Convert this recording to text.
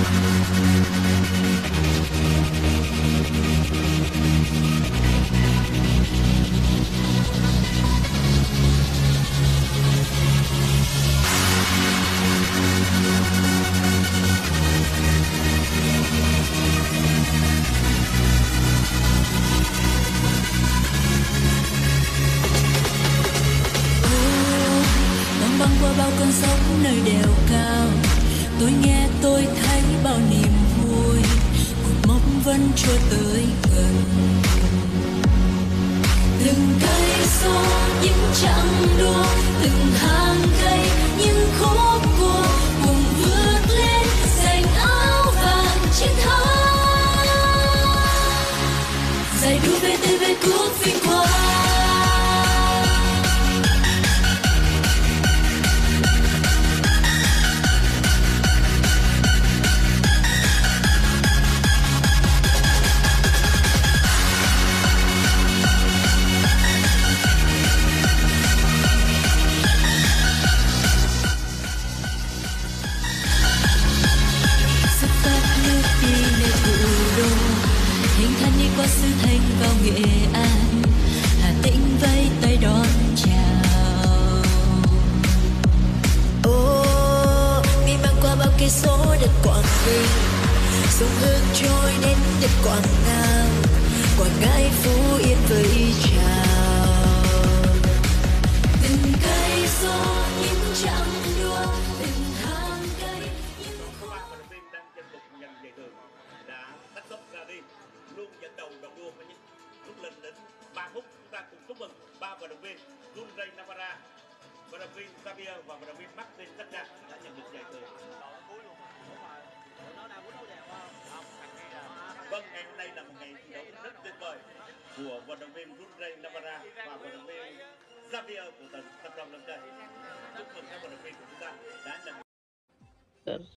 Băng qua bao con sóng nơi đèo cao, tôi nghe tôi thấy bao niềm vui, cột mốc vẫn trôi tới gần. Từng cây số những chặng đua, từng hàng cây những khúc cua, cùng vượt lên giành áo vàng chiến thắng. Giải đua VTV cúp vinh quang. Hình thành đi qua xứ Thanh vào Nghệ An, Hà Tĩnh vẫy tay đón chào. Mi mang qua bao cây số đất Quảng Bình, sông Hương trôi đến đất Quảng Nam, Quảng Ngãi, Phú Yên vẫy chào. Từng cây số những chặng đua, từng hàng cây những khúc. Các vận động viên đang trên bục giành giải thưởng đã tách tốc ra đi, luôn dẫn đầu đoàn đua với những lúc lên đến 3 phút. Chúng ta cùng chúc mừng 3 vận động viên Junrey Navarra, vận động viên Xavier và vận động viên Martin Tacca đã nhận được giải thưởng. Vâng, ngày hôm nay là một ngày thi đấu rất tuyệt vời của vận động viên Junrey Navarra và vận động viên Xavier của tỉnh Tâm Long Lâm Tây. Chúc mừng các vận động viên của chúng ta đã nhận